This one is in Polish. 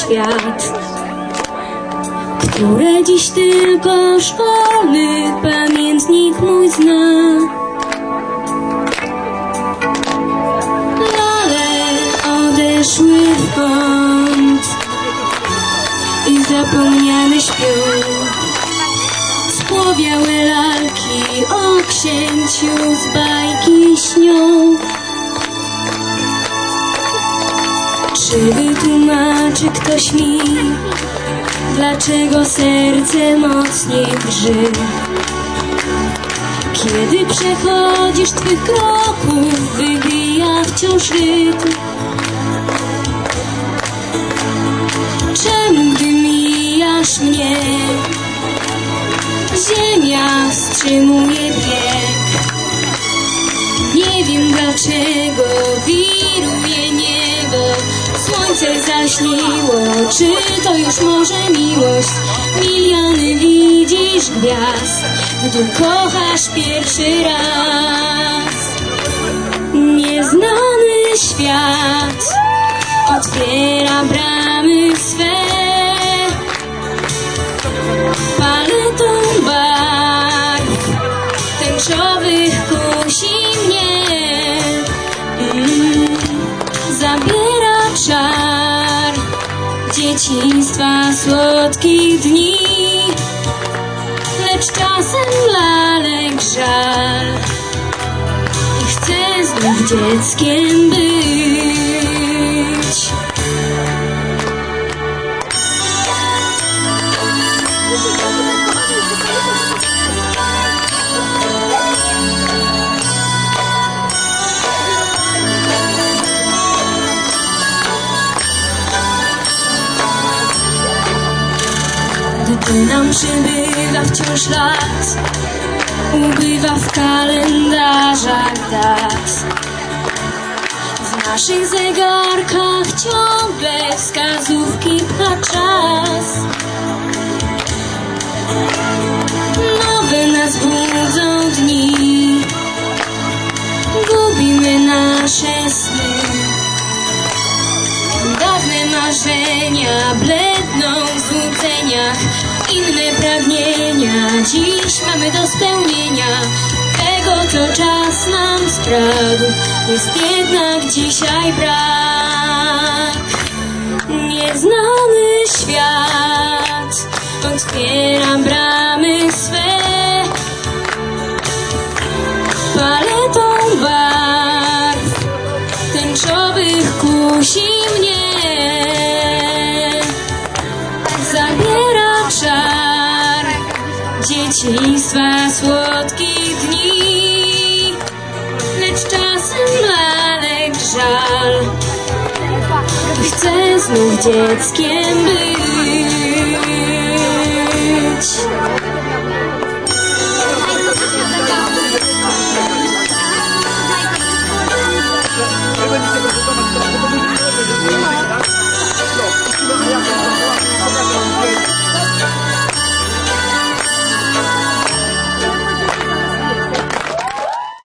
świat, które dziś tylko szkolny pamiętnik mój zna. Lale odeszły w kąt i zapomniane śpią. Spłowiałe lalki o księciu z bajki śnią. Czy wytłumaczy ktoś mi, dlaczego serce mocniej drży, kiedy przechodzisz twych kroków, wybija wciąż rytm? Czemu, gdy mijasz mnie, ziemia wstrzymuje bieg? Nie wiem dlaczego wiruje niebo, słońce zaśniło, czy to już może miłość? Miliony widzisz gwiazd, gdy kochasz pierwszy raz. Nieznany świat otwiera bramy swe, paletą barw tęczowych kusi mnie. Zabiera czar dzieciństwa słodkich dni, lecz czasem lalek żal i chcę znów dzieckiem być. Gdy nam przybywa wciąż lat, ubywa w kalendarzach dat. W naszych zegarkach ciągle wskazówki pcha czas. Nowe nas budzą dni, gubimy nasze sny. Dawne marzenia bledną w złudzeniach, inne pragnienia dziś mamy do spełnienia. Tego, co czas nam skradł, jest jednak dzisiaj brak. Nieznany świat otwiera bramy swe, paletą barw tęczowych kusi mnie. Zabiera czar dzieciństwa słodkich dni, lecz czasem lalek żal. Chcę znów dzieckiem być.